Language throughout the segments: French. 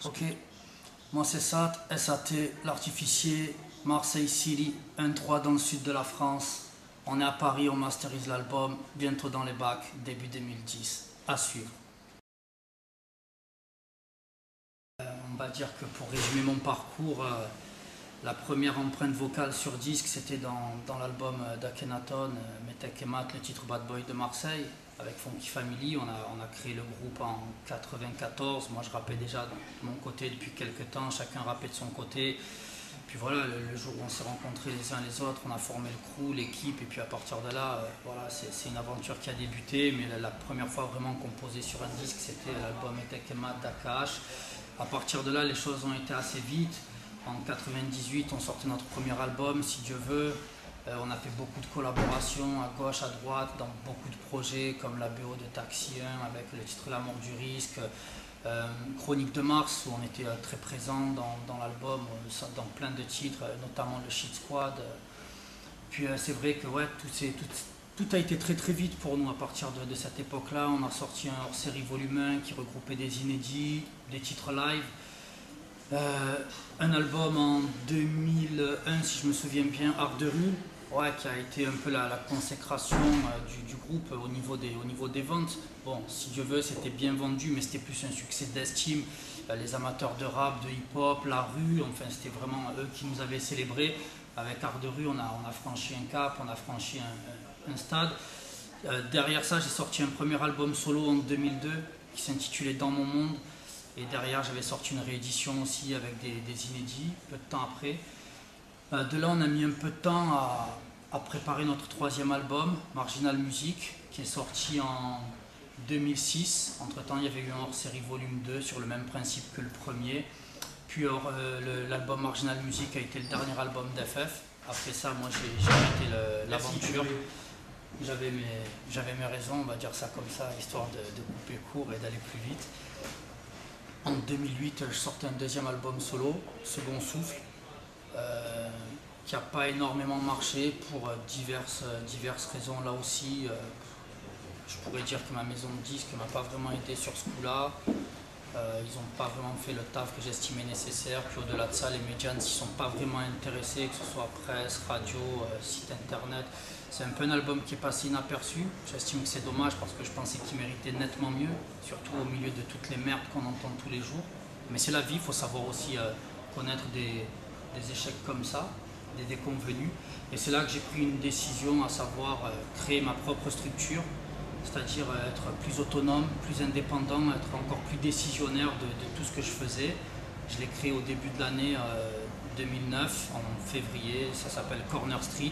Ok, moi c'est SAT, SAT, l'artificier, Marseille City, 1-3 dans le sud de la France. On est à Paris, on masterise l'album, bientôt dans les bacs, début 2010. À suivre. On va dire que pour résumer mon parcours, la première empreinte vocale sur disque, c'était dans l'album d'Akhenaton, Metek et Mat, le titre Bad Boy de Marseille. Avec Funky Family, on a créé le groupe en 94. Moi, je rappais déjà de mon côté depuis quelques temps, chacun rappait de son côté. Puis voilà, le jour où on s'est rencontrés les uns les autres, on a formé le crew, l'équipe, et puis à partir de là, voilà, c'est une aventure qui a débuté. Mais la première fois vraiment composée sur un disque, c'était l'album Metek et Mat d'Akash. À partir de là, les choses ont été assez vite. En 98, on sortait notre premier album, Si Dieu veut. On a fait beaucoup de collaborations à gauche, à droite, dans beaucoup de projets comme la BO de Taxi 1 avec le titre La mort du risque, Chronique de Mars où on était très présent dans l'album, dans plein de titres, notamment le Shit Squad. Puis c'est vrai que ouais, tout a été très très vite pour nous à partir de cette époque-là. On a sorti un hors-série volume 1 qui regroupait des inédits, des titres live. Un album en 2001 si je me souviens bien, Art de rue, ouais, qui a été un peu la consécration du groupe au niveau des ventes. Bon, Si Dieu veut, c'était bien vendu, mais c'était plus un succès d'estime. Les amateurs de rap, de hip-hop, la rue, enfin c'était vraiment eux qui nous avaient célébrés. Avec Art de rue, on a franchi un cap, on a franchi un stade. Derrière ça, j'ai sorti un premier album solo en 2002 qui s'intitulait Dans mon monde. Et derrière, j'avais sorti une réédition aussi avec des inédits, peu de temps après. De là, on a mis un peu de temps à préparer notre troisième album, Marginal Music, qui est sorti en 2006. Entre-temps, il y avait eu un hors-série volume 2 sur le même principe que le premier. Puis l'album Marginal Music a été le dernier album d'FF. Après ça, moi, j'ai arrêté l'aventure. J'avais mes raisons, on va dire ça comme ça, histoire de couper court et d'aller plus vite. En 2008, je sortais un deuxième album solo, Second Souffle, qui n'a pas énormément marché pour diverses raisons. Là aussi, je pourrais dire que ma maison de disques ne m'a pas vraiment aidé sur ce coup-là. Ils n'ont pas vraiment fait le taf que j'estimais nécessaire. Puis au-delà de ça, les médias ne s'y sont pas vraiment intéressés, que ce soit presse, radio, site internet. C'est un peu un album qui est passé inaperçu. J'estime que c'est dommage parce que je pensais qu'il méritait nettement mieux, surtout au milieu de toutes les merdes qu'on entend tous les jours. Mais c'est la vie, il faut savoir aussi connaître des échecs comme ça, des déconvenus. Et c'est là que j'ai pris une décision, à savoir créer ma propre structure, c'est-à-dire être plus autonome, plus indépendant, être encore plus décisionnaire de tout ce que je faisais. Je l'ai créé au début de l'année 2009, en février, ça s'appelle Corner Street.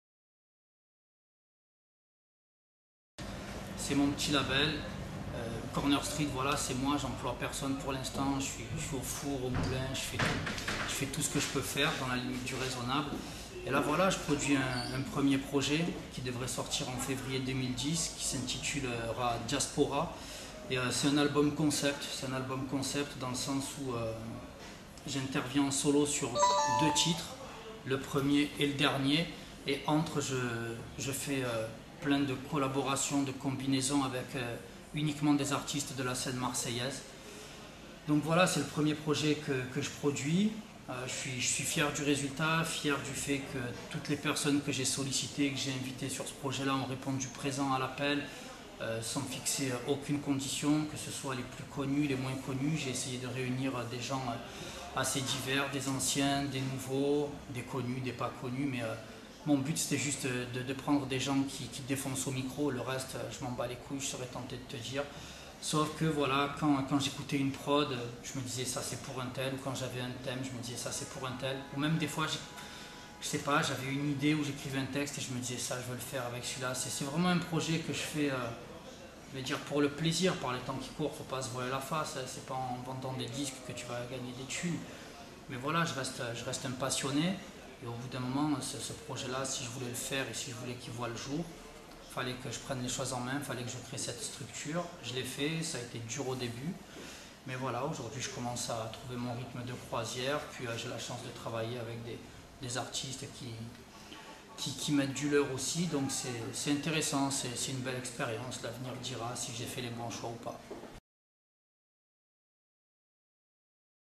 C'est mon petit label. Corner Street, voilà, c'est moi, j'emploie personne pour l'instant, je suis au four, au moulin, je fais tout ce que je peux faire dans la limite du raisonnable. Et là voilà, je produis un premier projet qui devrait sortir en février 2010, qui s'intitulera Diaspora. Et c'est un album concept, dans le sens où j'interviens en solo sur deux titres, le premier et le dernier, et entre je fais plein de collaborations, de combinaisons avec uniquement des artistes de la scène marseillaise. Donc voilà, c'est le premier projet que je produis. Je suis fier du résultat, fier du fait que toutes les personnes que j'ai sollicitées, que j'ai invitées sur ce projet-là ont répondu présent à l'appel, sans fixer aucune condition, que ce soit les plus connus, les moins connus. J'ai essayé de réunir des gens assez divers, des anciens, des nouveaux, des connus, des pas connus, mais mon but c'était juste de prendre des gens qui défoncent au micro. Le reste, je m'en bats les couilles, je serais tenté de te dire. Sauf que voilà, quand j'écoutais une prod, je me disais ça c'est pour un tel, ou quand j'avais un thème, je me disais ça c'est pour un tel. Ou même des fois, je sais pas, j'avais une idée où j'écrivais un texte et je me disais ça je veux le faire avec celui-là. C'est vraiment un projet que je fais, je vais dire pour le plaisir, par les temps qui courent, faut pas se voiler la face, hein. C'est pas en vendant des disques que tu vas gagner des thunes. Mais voilà, je reste un passionné. Et au bout d'un moment, ce projet-là, si je voulais le faire et si je voulais qu'il voie le jour, il fallait que je prenne les choses en main, il fallait que je crée cette structure. Je l'ai fait, ça a été dur au début. Mais voilà, aujourd'hui je commence à trouver mon rythme de croisière. Puis j'ai la chance de travailler avec des artistes qui mettent du leur aussi. Donc c'est intéressant, c'est une belle expérience. L'avenir dira si j'ai fait les bons choix ou pas.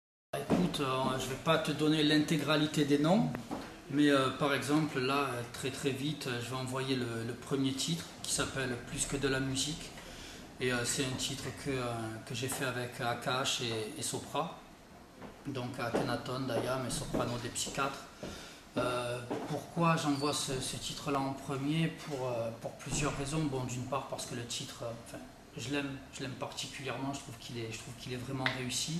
compte, je ne vais pas te donner l'intégralité des noms, mais par exemple là, très vite, je vais envoyer le premier titre qui s'appelle Plus que de la musique. Et c'est un titre que j'ai fait avec Akash et Sopra, donc Akhenaton, Dayam et Soprano des Psychiatres. Pourquoi j'envoie ce titre-là en premier pour plusieurs raisons. Bon, d'une part parce que le titre, enfin, je l'aime particulièrement, je trouve qu'il est vraiment réussi.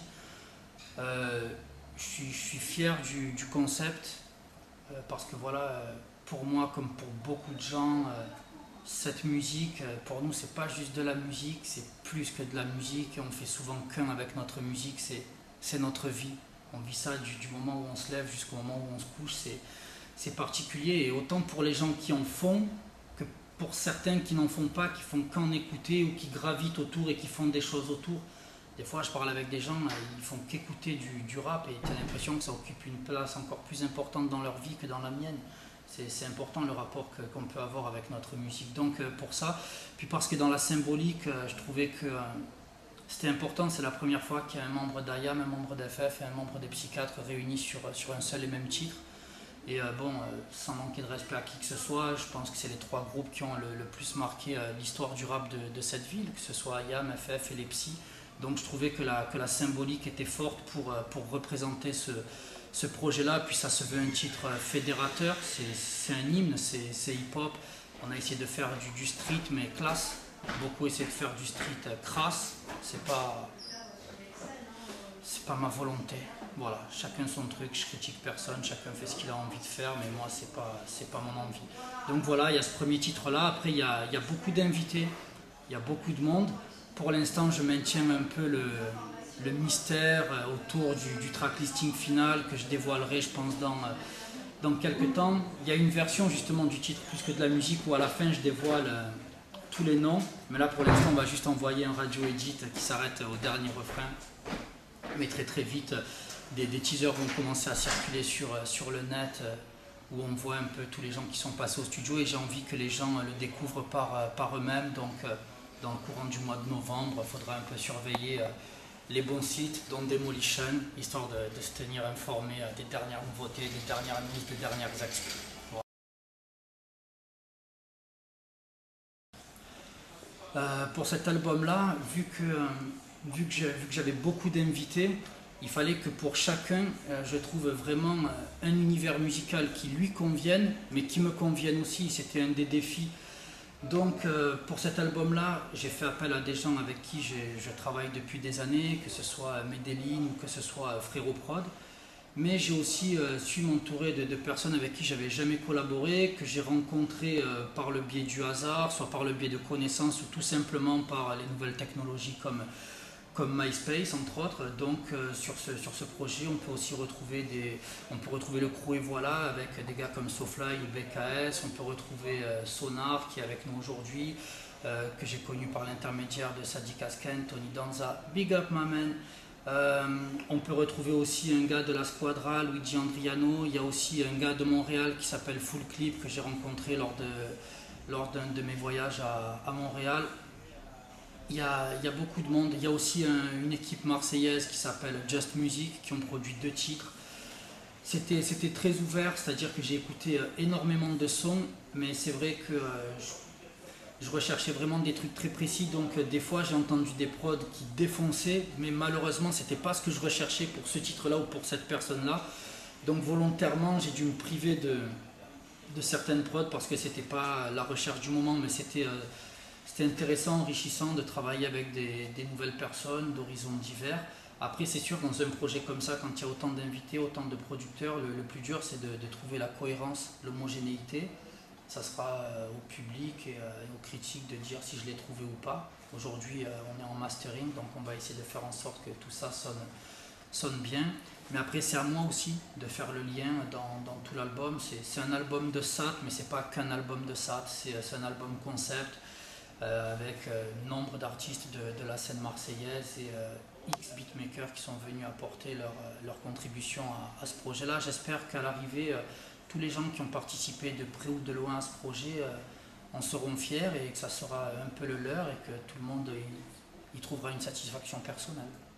Je suis fier du concept parce que voilà, pour moi comme pour beaucoup de gens, cette musique, pour nous, c'est pas juste de la musique, c'est plus que de la musique. On fait souvent qu'un avec notre musique, c'est notre vie. On vit ça du moment où on se lève jusqu'au moment où on se couche, c'est particulier. Et autant pour les gens qui en font, que pour certains qui n'en font pas, qui font qu'en écouter ou qui gravitent autour et qui font des choses autour. Des fois, je parle avec des gens, ils font qu'écouter du rap et tu as l'impression que ça occupe une place encore plus importante dans leur vie que dans la mienne. C'est important le rapport qu'on peut avoir avec notre musique. Donc pour ça, puis parce que dans la symbolique, je trouvais que c'était important. C'est la première fois qu'il y a un membre d'IAM, un membre d'FF et un membre des Psychiatres réunis sur un seul et même titre. Et sans manquer de respect à qui que ce soit, je pense que c'est les trois groupes qui ont le plus marqué l'histoire du rap de cette ville, que ce soit IAM, FF et les Psy. Donc je trouvais que la symbolique était forte pour représenter ce projet-là. Puis ça se veut un titre fédérateur, c'est un hymne, c'est hip-hop. On a essayé de faire du street mais classe. Beaucoup essaient de faire du street crasse. C'est pas ma volonté. Voilà, chacun son truc, je critique personne, chacun fait ce qu'il a envie de faire, mais moi c'est pas mon envie. Donc voilà, il y a ce premier titre-là. Après il y a beaucoup d'invités, il y a beaucoup de monde. Pour l'instant, je maintiens un peu le mystère autour du track-listing final que je dévoilerai, je pense, dans quelques temps. Il y a une version justement du titre Plus que de la musique où à la fin je dévoile tous les noms. Mais là, pour l'instant, on va juste envoyer un radio edit qui s'arrête au dernier refrain. Mais très vite, des teasers vont commencer à circuler sur le net où on voit un peu tous les gens qui sont passés au studio et j'ai envie que les gens le découvrent par eux-mêmes. Donc, dans le courant du mois de novembre, il faudra un peu surveiller les bons sites, dont Demolition, histoire de se tenir informé des dernières nouveautés, des dernières news, des dernières actions. Voilà. Pour cet album-là, vu que j'avais beaucoup d'invités, il fallait que pour chacun, je trouve vraiment un univers musical qui lui convienne, mais qui me convienne aussi. C'était un des défis. Donc pour cet album-là, j'ai fait appel à des gens avec qui je travaille depuis des années, que ce soit Medellin ou que ce soit Frérot Prod. Mais j'ai aussi su m'entourer de personnes avec qui j'avais jamais collaboré, que j'ai rencontrées par le biais du hasard, soit par le biais de connaissances ou tout simplement par les nouvelles technologies comme MySpace entre autres. Donc sur ce projet, on peut aussi retrouver le crew et voilà avec des gars comme SoFly ou BKS. On peut retrouver Sonar qui est avec nous aujourd'hui, que j'ai connu par l'intermédiaire de Sadiq Asken, Tony Danza, Big Up My Man. On peut retrouver aussi un gars de la Squadra, Luigi Andriano. Il y a aussi un gars de Montréal qui s'appelle Full Clip que j'ai rencontré lors d'un de mes voyages à Montréal. Il y a beaucoup de monde. Il y a aussi une équipe marseillaise qui s'appelle Just Music qui ont produit 2 titres. C'était très ouvert, c'est-à-dire que j'ai écouté énormément de sons, mais c'est vrai que je recherchais vraiment des trucs très précis, donc des fois j'ai entendu des prods qui défonçaient, mais malheureusement c'était pas ce que je recherchais pour ce titre-là ou pour cette personne-là. Donc volontairement j'ai dû me priver de certaines prods parce que c'était pas la recherche du moment, mais c'était intéressant, enrichissant de travailler avec des nouvelles personnes d'horizons divers. Après c'est sûr, dans un projet comme ça, quand il y a autant d'invités, autant de producteurs, le plus dur c'est de trouver la cohérence, l'homogénéité. Ça sera au public et aux critiques de dire si je l'ai trouvé ou pas. Aujourd'hui on est en mastering, donc on va essayer de faire en sorte que tout ça sonne bien. Mais après c'est à moi aussi de faire le lien dans tout l'album. C'est un album de SAT, mais c'est pas qu'un album de SAT, c'est un album concept avec nombre d'artistes de la scène marseillaise et X beatmakers qui sont venus apporter leur contribution à ce projet-là. J'espère qu'à l'arrivée, tous les gens qui ont participé de près ou de loin à ce projet en seront fiers et que ça sera un peu le leur et que tout le monde y trouvera une satisfaction personnelle.